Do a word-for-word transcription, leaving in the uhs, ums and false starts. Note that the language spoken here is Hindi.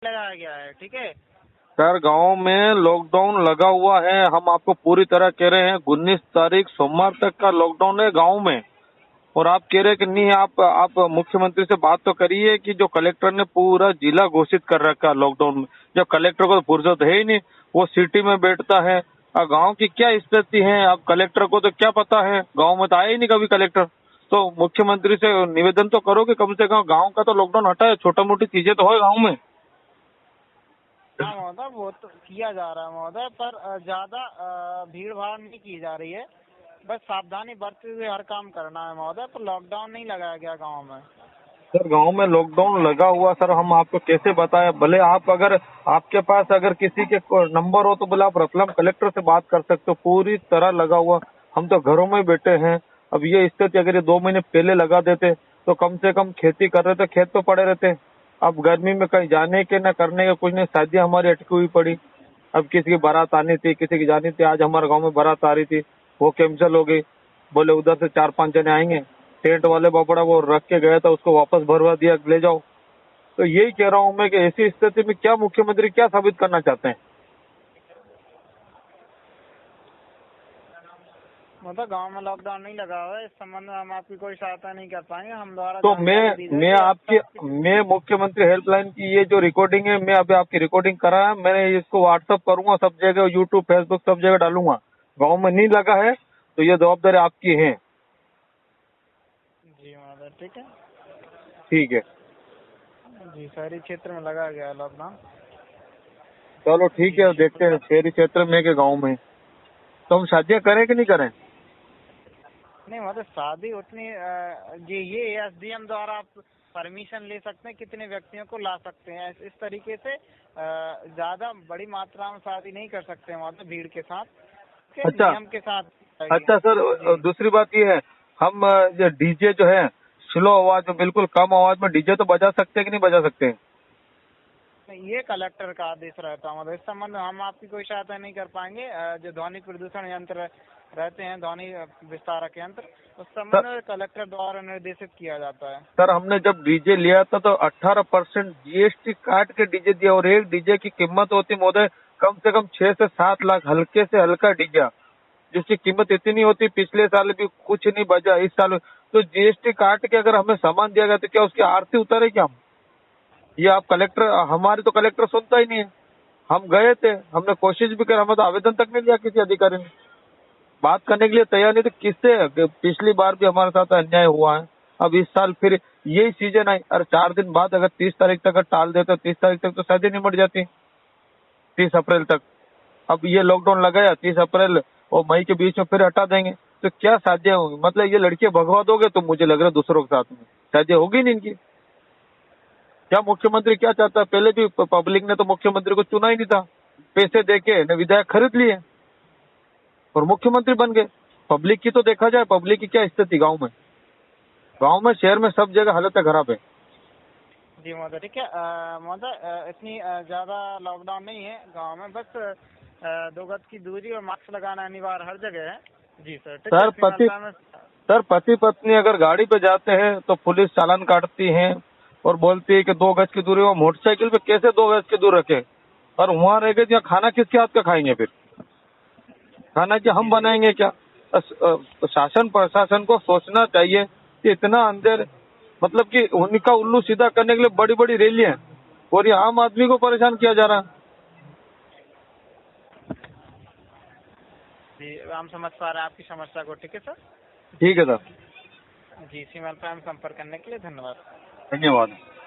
लगाया गया है, ठीक है सर। गांव में लॉकडाउन लगा हुआ है, हम आपको पूरी तरह कह रहे हैं उन्नीस तारीख सोमवार तक का लॉकडाउन है गांव में, और आप कह रहे हैं कि नहीं। आप आप मुख्यमंत्री से बात तो करिए कि जो कलेक्टर ने पूरा जिला घोषित कर रखा है लॉकडाउन में, जब कलेक्टर को तो फुर्सत है ही नहीं, वो सिटी में बैठता है। और गांव की क्या स्थिति है, अब कलेक्टर को तो क्या पता है, गांव में तो आया ही नहीं कभी कलेक्टर। तो मुख्यमंत्री से निवेदन तो करो कि कम से कम गांव का तो लॉकडाउन हटाए, छोटा मोटी चीजें तो हो गाँव में। हाँ महोदय, वो तो किया जा रहा है महोदय, पर ज्यादा भीड़ भाड़ नहीं की जा रही है, बस सावधानी बरतते हुए हर काम करना है महोदय। पर लॉकडाउन नहीं लगाया गया गांव में। सर गांव में लॉकडाउन लगा हुआ सर, हम आपको कैसे बताएं। भले आप अगर आपके पास अगर किसी के नंबर हो तो भले आप रतलाम कलेक्टर से बात कर सकते हो, पूरी तरह लगा हुआ। हम तो घरों में बैठे हैं। अब ये स्थिति अगर ये दो महीने पहले लगा देते तो कम से कम खेती कर रहे थे, खेत तो पड़े रहते। अब गर्मी में कहीं जाने के न करने के कुछ नहीं, शादियां हमारी अटकी हुई पड़ी। अब किसी की बारात आनी थी, किसी की जानी थी। आज हमारे गाँव में बारात आ रही थी, वो कैंसिल हो गई। बोले उधर से चार पांच जने आएंगे, टेंट वाले बापड़ा वो रख के गया था, उसको वापस भरवा दिया, ले जाओ। तो यही कह रहा हूँ मैं कि ऐसी स्थिति में क्या मुख्यमंत्री क्या साबित करना चाहते हैं। मतलब गांव में लॉकडाउन नहीं लगा हुआ है, इस संबंध में हम आपकी कोई सहायता नहीं कर पाएंगे। हम द्वारा तो मैं मैं आपकी मैं मुख्यमंत्री हेल्पलाइन की ये जो रिकॉर्डिंग है, मैं अभी आपकी रिकॉर्डिंग करा है, मैंने इसको व्हाट्सअप करूंगा, सब जगह यूट्यूब फेसबुक सब जगह डालूंगा। गाँव में नहीं लगा है तो ये जवाबदारी आपकी है। जी महोदय, ठीक है ठीक है जी। शहरी क्षेत्र में लगा गया है लॉकडाउन। चलो ठीक है, देखते हैं शहरी क्षेत्र में के गाँव में। तो हम शादियाँ करें कि नहीं करें। नहीं मतलब शादी उतनी अ, जी ये एसडीएम द्वारा आप परमिशन ले सकते हैं, कितने व्यक्तियों को ला सकते हैं। इस तरीके से अ, ज्यादा बड़ी मात्रा में शादी नहीं कर सकते हैं मतलब भीड़ के साथ, के अच्छा नियम के साथ। अच्छा सर, दूसरी बात ये है, हम जो डीजे जो है स्लो आवाज में, बिल्कुल कम आवाज में डीजे तो बजा सकते हैं कि नहीं बजा सकते हैं। ये कलेक्टर का आदेश रहता है मतलब, इस संबंध में हम आपकी कोई सहायता नहीं कर पाएंगे। अ, जो ध्वनि प्रदूषण यंत्र रहते हैं, ध्वनि विस्तारक यंत्र, उस संबंध में कलेक्टर द्वारा निर्देशित किया जाता है। सर हमने जब डीजे लिया था तो अठारह परसेंट जीएसटी काट के डीजे दिया, और एक डीजे की कीमत होती महोदय कम से कम छह से सात लाख, हल्के से हल्का डीजे जिसकी कीमत इतनी होती। पिछले साल भी कुछ नहीं बजा, इस साल तो जीएसटी काट के अगर हमें सामान दिया गया तो क्या उसकी आरती उतारे क्या हम। ये आप कलेक्टर, हमारी तो कलेक्टर सुनता ही नहीं है। हम गए थे, हमने कोशिश भी कर, हमें तो आवेदन तक नहीं दिया किसी अधिकारी ने, बात करने के लिए तैयार नहीं थे। किससे, पिछली बार भी हमारे साथ अन्याय हुआ है, अब इस साल फिर यही सीजन आई। अरे चार दिन बाद अगर तीस तारीख तक टाल देते, तीस तारीख तक तो शादी निमट जाती, तीस अप्रैल तक। अब ये लॉकडाउन लगाया, तीस अप्रैल और मई के बीच में फिर हटा देंगे तो क्या शादियां होंगी। मतलब ये लड़कियां भगवा दोगे तो मुझे लग रहा है दूसरों के साथ में शादियां होगी नहीं इनकी। क्या मुख्यमंत्री क्या चाहता है, पहले भी पब्लिक ने तो मुख्यमंत्री को चुना ही नहीं था, पैसे देके न विधायक खरीद लिए और मुख्यमंत्री बन गए। पब्लिक की तो देखा जाए, पब्लिक की क्या स्थिति गांव में, गांव में शहर में सब जगह हालत खराब है। जी महोदय, ठीक है महोदय, इतनी ज्यादा लॉकडाउन नहीं है गांव में, बस अ, दो गज की दूरी और मास्क लगाना अनिवार्य हर जगह है। जी सर, ठीक सर है। पति सर पति पत्नी अगर गाड़ी पे जाते हैं तो पुलिस चालान काटती है और बोलती है कि दो गज की दूरी। वो मोटरसाइकिल पे कैसे दो गज की दूर रखे, और वहाँ रह गए खाना किसके हाथ का खाएंगे, फिर खाना क्या हम बनाएंगे क्या। शासन प्रशासन को सोचना चाहिए कि इतना अंधेर, मतलब कि उनका उल्लू सीधा करने के लिए बड़ी बड़ी रैलियां, और ये आम आदमी को परेशान किया जा रहा है। जी हम समझ पा रहे हैं आपकी समस्या को, ठीक है सर। ठीक है सर। जी, सीमा पर संपर्क करने के लिए धन्यवाद। धन्यवाद।